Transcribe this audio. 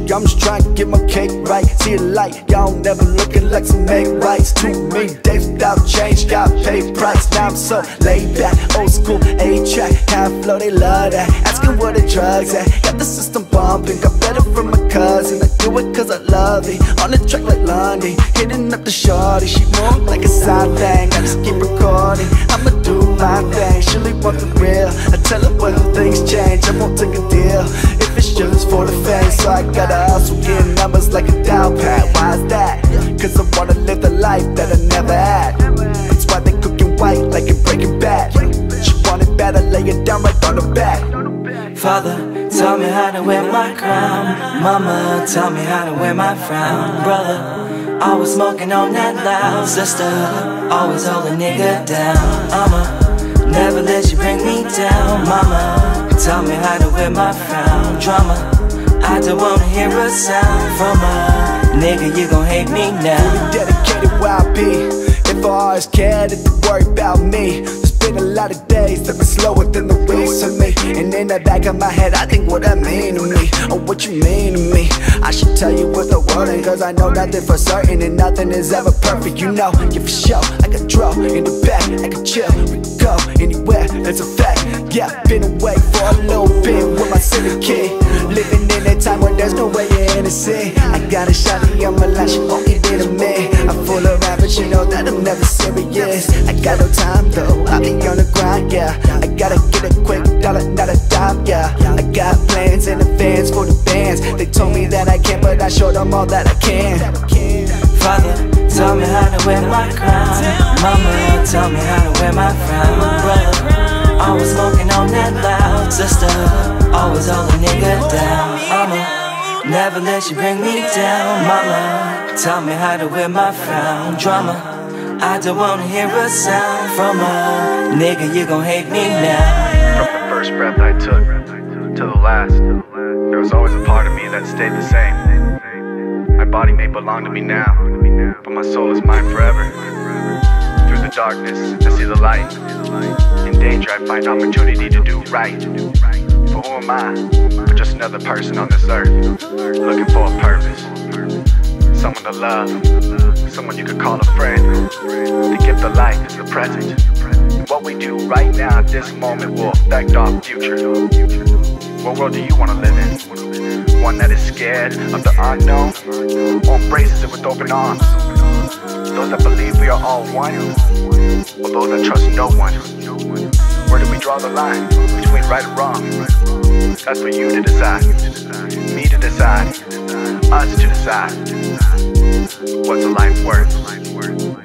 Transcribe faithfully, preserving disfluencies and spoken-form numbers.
I'm just trying to get my cake right. See the light, y'all never looking like some make rights. Too many days without change, got paid price. Now I'm so laid back, old school A-track, half flow, they love that. Asking where the drugs at, got the system bumping. Got better from my cousin, I do it cause I love it. On the track like Lundy, hitting up the shorty. She more like a side thing, I just keep recording. I'ma do my thing, she really want the real. I tell her when things change, I won't take a deal if it's just for the fame. So I gotta hustle, get numbers like a dial pad. Why is that? Cause I wanna live the life that I never had. That's why they cooking white like in Breaking Bad. She want it bad, I lay it down right on the back. Father, tell me how to wear my crown. Mama, tell me how to wear my frown. Brother, always smoking on that loud. Sister, always hold a nigga down. I'ma never let you bring me down. Mama, tell me how to wear my frown. Drama, I don't wanna hear a sound from a nigga, you gon' hate me now. Fully dedicated where I be. If I always cared, it'd worry about me. There's been a lot of days that been slower than the weeks to me. And in the back of my head, I think what that mean to me, or what you mean to me. I should tell you what the word ain't, cause I know nothing for certain, and nothing is ever perfect, you know. Yeah, for sure, I can draw in the back, I can chill, we can go anywhere, that's a fact. Yeah, been away for a little bit with my city kid, living in a time when there's no way you're innocent. I got a shawty on my line, she won't get it to me. I fool around, but you know that I'm never serious. I got no time though, I be on the grind, yeah. I gotta get a quick dollar, not a dime, yeah. I got plans in advance for the bands. They told me that I can't, but I showed them all that I can. Father, tell me how to wear my crown. Mama, tell me how to wear my frown. Brother, always smoking on that loud. Sister, always hold a nigga down. I'ma never let you bring me down. Mama, tell me how to wear my frown. Drama, I don't wanna hear a sound from a nigga, you gon' hate me now. From the first breath I took to the last, there was always a part of me that stayed the same. My body may belong to me now, but my soul is mine forever. Through the darkness, I see the light. In danger, I find opportunity to do right. For who am I? But just another person on this earth, looking for a purpose. Someone to love, someone you could call a friend. The gift of life is the present. And what we do right now at this moment will affect our future. What world do you want to live in? One that is scared of the unknown, or embraces it with open arms? Those that believe we are all one, or those that trust no one? Where do we draw the line between right and wrong? That's for you to decide, me to decide, us to decide. What's a life worth?